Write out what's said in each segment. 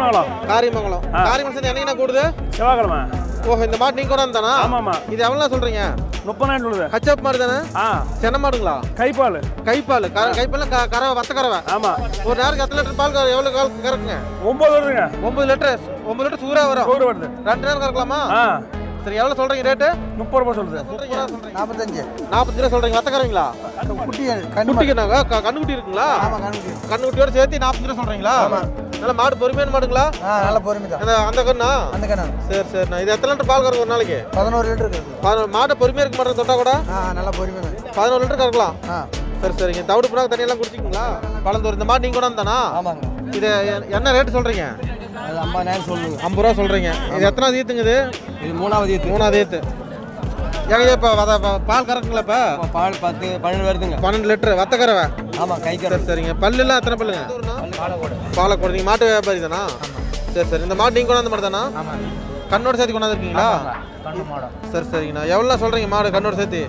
காரியமங்கலம். காரியமங்கலம். காரியமங்கலம் சேர்ந்து என்னைக்கு கூடுது? செவ்வாய்க்கிழமை. ஓஹோ, இந்த மாடு நீங்க கூட தானா? ஆமாமா. இது எவ்வளவு சொல்றீங்க? 30 சொல்லுது. ஹச்சப் மாடு தானே? சென்ன மாடுங்களா? கைப்பால். கைப்பால். கைப்பால் கறவை வத்த கறவை. ஆமா. ஒரு நேரத்துக்கு எத்தனை லிட்டர் பால் எவ்வளவு கால் கறக்குங்க? 9 வருதுங்க. 9 லிட்டர். 9 லிட்டர் சூரா வரும். சூரா வருது. 2 நேரம் கறக்கலாமா? சரி, எவ்வளவு சொல்றீங்க ரேட்டு? 30 ரூபாய் சொல்லுது. 45 ரூபாய் சொல்றீங்க. வத்த கறவீங்களா? கண்ணுக்குட்டினாங்க. கண்ணுக்குட்டி இருக்குங்களா? கண்ணுக்குட்டியோட சேர்த்து 45 ரூபாய் சொல்றீங்களா? நல்ல மாடு பொறுமையான மாடுங்களா? நல்ல பொறுமை தான். அந்த கண்ணா? அந்த கண்ணா. சரி சரிண்ணா. இது எத்தனை லிட்டர் பால் கறக்கும் ஒரு நாளைக்கு? 11 லிட்டர் இருக்கு. மாடு பொறுமையா இருக்க மாட்டேன் தொட்டா கூட? நல்ல பொறுமை தான். 11 லிட்டர் கறக்கலாம். சரி சரிங்க. தவிடு புறாக்கு தண்ணியெல்லாம் குடிச்சிங்களா? பழந்தூர். இந்த மாடு நீங்க கூட தானா? ஆமாங்க. இது என்ன ரேட்டு சொல்றீங்க? அது 50 சொல்லுங்க. 50 ரூபா சொல்றீங்க. இது எத்தனாவது ஈத்துங்க? இது மூணாவது ஈத்து. ஏங்க இப்போ பால் கறக்குங்களா? இப்போ பால் 10 12 வருதுங்க. 12 லிட்டர் வத்த கறவை. ஆமா, கை கறவை. சரிங்க. பல்லுலாம் எத்தனை பல்லுங்க? பாலக்கோடு. நீங்க மாட்டு வியாபாரி தானா? சரி சரி. இந்த மாடு நீங்க கொண்டாந்து மாடு தானா? கண்ணோட சேர்த்து கொண்டாந்துருக்கீங்களா? சரி சரிங்கண்ணா. எவ்வளோ சொல்றீங்க மாடு கண்ணோட சேர்த்து?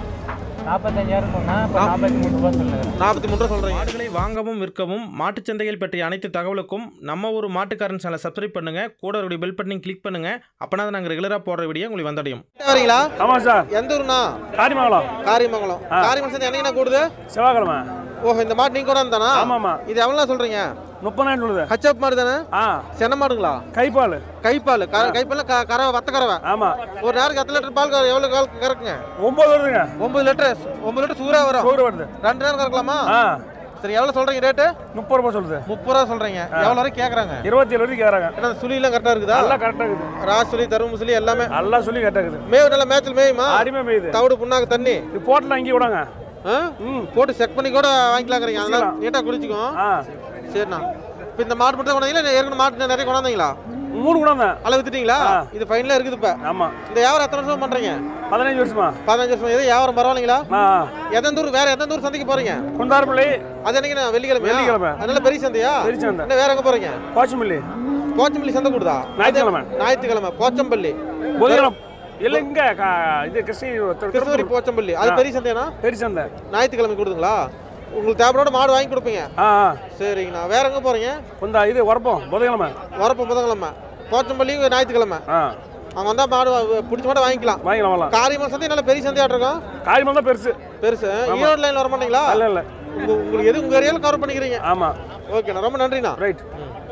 43 ரூபா சொல்றீங்க. மாடுகளை வாங்கவும் விற்கவும் மாட்டுச் சந்தைகள் பற்றிய அனைத்து தகவலுக்கும் நம்ம ஊர் மாட்டுக்காரன் சேனலை சப்ஸ்கிரைப் பண்ணுங்க. கூட ஒரு பெல் பட்டனையும் கிளிக் பண்ணுங்க. அப்பனா தான் நாங்கள் ரெகுலரா போடுற வீடியோ உங்களுக்கு வந்தடையும். வரீங்களா? ஆமா சார். எந்த ஊருண்ணா? காரியமங்கலம். காரியமங்கலம். காரியமங்கலம் சேர்ந்து என்னைக்கு கூடுது? செவ்வாய்க்கிழமை. ஓஹோ, இந்த மாடு நீங்க கூட தானா? ஆமாமா. இது எவ்வளவு சொல்றீங்க? 30 சொல்லுது. ஹச்சப் மாடு தானே? சென்ன மாடுங்களா? கைப்பால். கைப்பால். கைப்பால் கறவை வத்த கறவை. ஆமா. ஒரு நேரத்துக்கு எத்தனை லிட்டர் பால் எவ்வளவு கால் கறக்குங்க? 9 வருதுங்க. 9 லிட்டர். 9 லிட்டர் சூரா வரும். சூரா வருது. 2 நேரம் கறக்கலாமா? சரி, எவ்வளவு சொல்றீங்க ரேட்டு? 30 ரூபாய் சொல்லுது. 30 ரூபாய் சொல்றீங்க. எவ்வளவு வரைக்கும் கேக்குறாங்க? 27 வரைக்கும் கேக்குறாங்க. என்ன சுழி எல்லாம் கரெக்டா இருக்குதா? எல்லாம் கரெக்டா இருக்குது. ராஸ் சுழி, தரும சுழி எல்லாமே எல்லாம் சுழி கரெக்டா இருக்குது. மேவு நல்ல மேட்ச்ல மேயுமா? அருமையா மேயுது. தவிடு புண்ணாக்கு தண்ணி இது போட்டலாம் இங்கே விடாங்க. போட்டு செக் பண்ணி கூட வாங்கிக்கலாம்ங்கறீங்க. அதெல்லாம் நீட்டா குடிச்சுக்கோ. சரிண்ணா. இப்போ இந்த மாடு மட்டும் கொண்டாந்தீங்களா? ஏற்கனவே மாடு நிறைய கொண்டாந்தீங்களா? 3 கொண்டாந்தேன். அளவு வித்துட்டீங்களா? இது ஃபைனலா இருக்குது இப்ப. ஆமா. இந்த வியாபாரம் எத்தனை வருஷமா பண்றீங்க? 15 வருஷமா. 15 வருஷமா. இது வியாபாரம் பரவாயில்லைங்களா? வேற எந்த ஊர் சந்தைக்கு போறீங்க? குந்தாரப்பள்ளி. அது என்னைக்கு? வெள்ளிக்கிழமை. அதனால பெரிய சந்தையா? பெரிய சந்தை. என்ன வேற எங்க போறீங்க? போச்சம்பள்ளி. போச்சம்பள்ளி சந்தை கூடுதா? ஞாயிற்றுக்கிழமை போச்சம்பள்ளி. இல்ல இங்க இது கிருஷ்ணகிரி போச்சம்பள்ளி. அது பெரிய சந்தைனா? பெரிய சந்தை. ஞாயிற்றுக்கிழமை கூடுதுங்களா? உங்களுக்கு தேவையோட மாடு வாங்கி கொடுப்பீங்க. சரிங்கண்ணா. வேற எங்க போறீங்க? இது உரப்பம் புதன்கிழமை. புதன்கிழமை. போச்சம்பள்ளி ஞாயிற்றுக்கிழமை. அவங்க வந்தா மாடு பிடிச்ச மாடு வாங்கிக்கலாம். காரியமங்கலம் சந்தை நல்ல பெரிய சந்தையா இருக்கும். காரியமங்கலம் தான் பெருசு. ஈரோடு லைன்ல வர மாட்டீங்களா? இல்ல. உங்களுக்கு எது உங்க ஏரியால கவர் பண்ணிக்கிறீங்க? ஆமா. ஓகேண்ணா, ரொம்ப நன்றிண்ணா. ரைட்.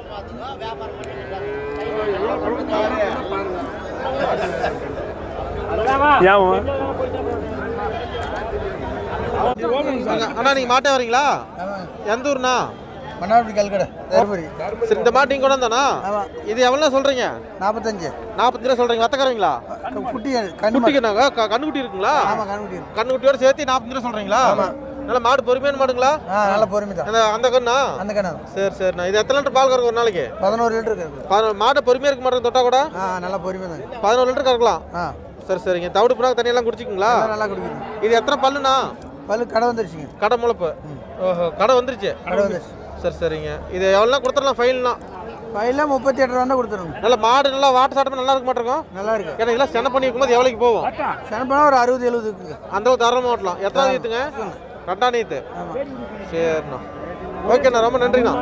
அண்ணா, நீங்க மாட்டே வரீங்களா? எந்த ஊர்னா? மன்னார்குடி கல்கடை. சரி, இந்த மாட்டு நீங்க கூட தானா? இது எவ்வளவு சொல்றீங்க? 45 ரூபா சொல்றீங்க. வத்த கறவீங்களா? கண்ணுக்குட்டினாங்க. கண்ணுக்குட்டி இருக்குங்களா? கண்ணுக்குட்டியோட சேர்த்து 45 ரூபா சொல்றீங்களா? நல்ல மாடு பொறுமையான மாடுங்களா? நல்ல பொறுமை தான். அந்த கண்ணா? அந்த கண்ணா. சரி சரிண்ணா. இது எத்தனை லிட்டர் பால் கறக்கும் ஒரு நாளைக்கு? 11 லிட்டர் இருக்கு. மாடு பொறுமையா இருக்க மாட்டேன் தொட்டா கூட? நல்ல பொறுமை தான். 11 லிட்டர் கறக்கலாம். சரி சரிங்க. தவிடு புறாக்கு தண்ணியெல்லாம் குடிச்சிங்களா? நல்லா குடிக்குது. இது எத்தனை பல்லுண்ணா? பல்லு கடை வந்துருச்சுங்க. கடை முளைப்பு. ஓஹோ, கடை வந்துருச்சு. சரி சரிங்க. இது எவ்வளோ கொடுத்துடலாம் ஃபைல்னா? ஃபைல்லாம் 38 ரூபா தான் கொடுத்துருங்க. நல்ல மாடு நல்லா வாட்டு சாட்டமே நல்லா இருக்க மாட்டிருக்கும். நல்லா இருக்கு. ஏன்னா இதெல்லாம் சென்னை பண்ணி இருக்கும்போது எவ்வளோக்கு போகும்? சென்னை பண்ணால் ஒரு 60-70 இருக்குங்க. அந்த தாராளமாக ஓட்டலாம். எத்தனை நீத்துங்க? 2 நீத்து. சரிண்ணா. ஓகேண்ணா, ரொம்ப நன்றிண்ணா.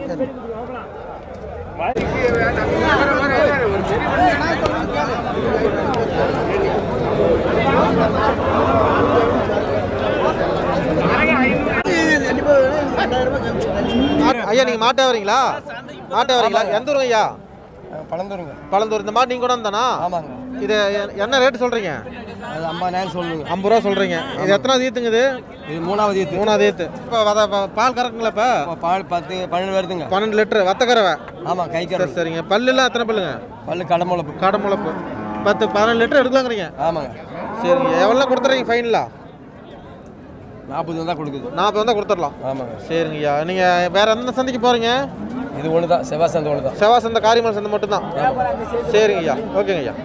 ஐயா, நீங்க மாட்டே வரீங்களா? எந்த ஊருங்க ஐயா? பழந்தூர். இந்த மாடு நீங்க கூட தானா? இது என்ன ரேட்டு சொல்றீங்க? 50 சொல்லுங்க. 50 ரூபா சொல்றீங்க. இது எத்தனாவது ஈத்துங்க? இது மூணாவது ஈத்து. இப்போ பால் கறக்குங்களா? இப்போ பால் 10 12 வருதுங்க. 12 லிட்டர் வத்த கறவை. ஆமா, கை கறவை. சரிங்க. பல்லுலாம் எத்தனை பல்லுங்க? பல்லு கடை முளைப்பு. 10-12 லிட்டர் எடுக்கலாங்கிறீங்க? ஆமாங்க. சரிங்க. எவ்வளோ கொடுத்துறீங்க ஃபைனலா? 40 வந்தா கொடுக்குது. 40 வந்தா கொடுத்துடலாம். ஆமாங்க. சரிங்கய்யா. நீங்க வேற எந்த சந்தைக்கு போறீங்க? இது ஒன்று தான். செவ்வாய் சந்தை ஒன்று தான். செவ்வாய் சந்தை, காரியமங்கலம் சந்தை மட்டும் தான். சரிங்கய்யா. ஓகேங்க ஐயா.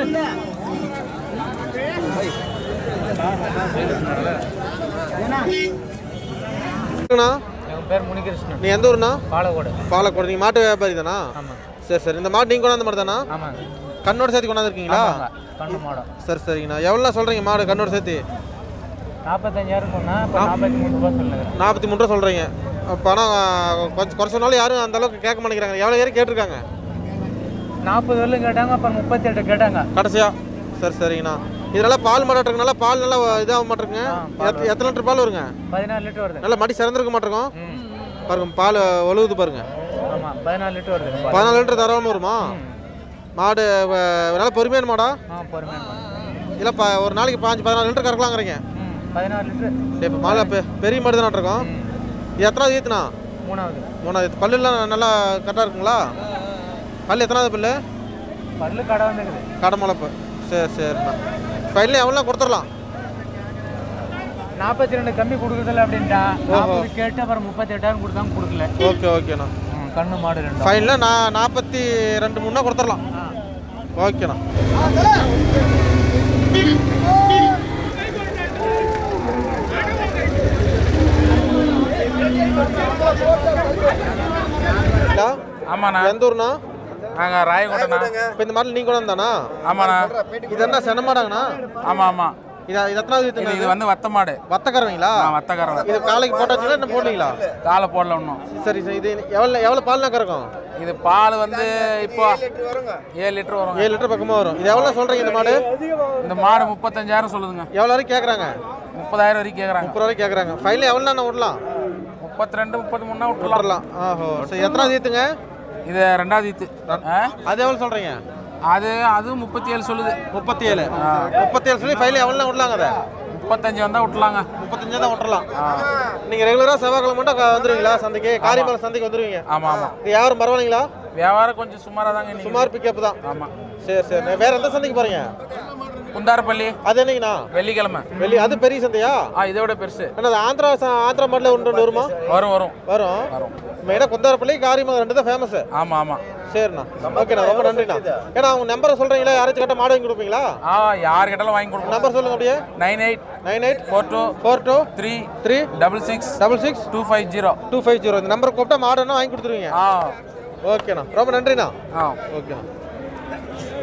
என் பேர் முனிகிருஷ்ணன். நீ எந்த ஊர்னா? பாலக்கோடு. பாலக்கோடு. நீங்கள் மாட்டு வியாபாரி தானா? ஆமாம். சரி சரி. இந்த மாடு நீங்கள் கொண்டாந்த மாதிரி தானா? ஆமாங்க. கண்ணோட சேர்த்து கொண்டாந்துருக்கீங்களா? கண்ணு மாடம். சரி சரிங்கண்ணா. எவ்வளோ சொல்கிறீங்க மாடு கண்ணோட சேர்த்து? 45,000 சொன்னால் இப்போ 43 ரூபா சொல்லுங்கள். 43 ரூபா சொல்கிறீங்க. பணம் கொஞ்சம் குறை சொன்னாலும் யாரும் அந்த அளவுக்கு கேட்க மாட்டேங்கிறாங்க. எவ்வளோ பேர் கேட்டிருக்காங்க? 40 வரலும் கேட்டாங்க, அப்புறம் 38 கேட்டாங்க கடைசியா. சரி சரிங்கண்ணா. இதெல்லாம் பால் மாட்டாட்டுங்கனால பால் நல்லா இதாக மாட்டிருக்குங்க. எத்தனை லிட்டர் பால் வருங்க? 14 லிட்டர் வருது. நல்லா மடி சிறந்திருக்க மாட்டிருக்கோம். பாருங்க பால் ஒழுகுது பாருங்க. ஆமாம், 14 லிட்டர் வருது. 14 லிட்டர் தாராளமாக வருமா? மாடு நல்லா பொறுமையான மாடா? பொறுமையான மாடு. இல்லை ஒரு நாளைக்கு 14 லிட்டர் கறக்கலாங்கிறீங்க. 14 லிட்டர். இப்போ மாலை பெரிய மாடு தான் இருக்கோம். இது எத்தனாவது ஈத்துனா? மூணாவது. பல்லுலாம் நல்லா கரெக்டாக இருக்குங்களா? பல்லு எத்தனாவது பல்லு? பல்லு கடை வந்துருக்குது. கடை முளைப்பு. சரி சரிண்ணா. ஃபைனலி எவ்வளோ கொடுத்துடலாம்? 42 கம்மி கொடுக்குறதில்ல அப்படின்ட்டா. 40 கேட்டு அப்புறம் 38,000 கொடுத்தாங்க, கொடுக்கல. ஓகே ஓகேண்ணா. கண்ணு மாடு 2. ஃபைனலாக நான் 42 3 கொடுத்துடலாம். ஓகேண்ணா. ஆமாண்ணா. எந்த ஊர்ண்ணா? நாங்கள் ராயகோட்டண்ணா. இப்போ இந்த மாடல் நீங்கள் கூட வந்தாண்ணா? ஆமாண்ணா. இது என்ன சென மாடாங்கண்ணா? ஆமாம் ஆமாம். இது எத்தனாவது இது இது வந்து வத்த மாடு. வத்தக்கறவங்களா? வத்தக்கறவை. இது காலைக்கு போட்டாச்சுங்களா என்ன போடலீங்களா? காலை போடல ஒன்றும். சரி சரி. இது எவ்வளோ பால்னா கறக்கும்? இது பால் வந்து இப்போ 7 லிட்டர் வரும். 7 லிட்டர் பக்கமாக வரும். இது எவ்வளோ சொல்கிறீங்க இந்த மாடு? இந்த மாடு 35,000 சொல்லுதுங்க. எவ்வளோ வரைக்கும் கேட்குறாங்க? 30,000 வரைக்கும் கேட்குறாங்க. 30 வரைக்கும் கேட்குறாங்க. ஃபைனலி எவ்வளோ நான் விடலாம்? 32 33 விட்டுலாம். ஆஹோ. சரி. எத்தனாவது ஈத்துங்க? இது 2வது ஈத்து. அது எவ்வளோ சொல்கிறீங்க? அதுவும் 37 சொல்லுது. 37 சொல்லி ஃபைனலி எவ்வளோ விடலாங்க? அதை 35 வந்தால் விட்டுலாங்க. 35 தான் விட்டுறலாம். நீங்கள் ரெகுலராக செவ்வாய்க்கிழமை மட்டும் வந்துடுவீங்களா சந்தைக்கு? காரியமலை சந்தைக்கு வந்துடுவீங்க? ஆமாம் ஆமாம். இது யாரும் பரவாயில்லைங்களா? வியாபாரம் கொஞ்சம் சுமாராக தாங்க. சுமார் பிக்கப் தான். ஆமாம். சரி சரி. வேற எந்த சந்தைக்கு போறீங்க? குந்தாரப்பள்ளி. அது என்னங்கண்ணா? வெள்ளிக்கிழமை. அது பெரிய சந்தையா? இதை விட பெருசு. என்னது ஆந்திரா மாடல ஒன்று வருமா? வரும் வரும் வரும். மெயினாக குந்தாரப்பள்ளி காரியமலை 2 தான் ஃபேமஸ். ஆமாம் ஆமாம். சரிண்ணா. ஓகேண்ணா. ரொம்ப நன்றிண்ணா. ஏன்னா அவங்க நம்பரை சொல்கிறீங்களா? யாராச்சும் கேட்டால் மாடு வாங்கி கொடுப்பீங்களா? யார் கேட்டாலும் வாங்கி கொடுப்போம். நம்பர் சொல்லுங்க அப்படியே. 98 42 3 66 250 250. இந்த நம்பர் கூப்பிட்டா மாடுன்னா வாங்கி கொடுத்துருவீங்க. ஓகேண்ணா. ரொம்ப நன்றிண்ணா. ஓகேண்ணா.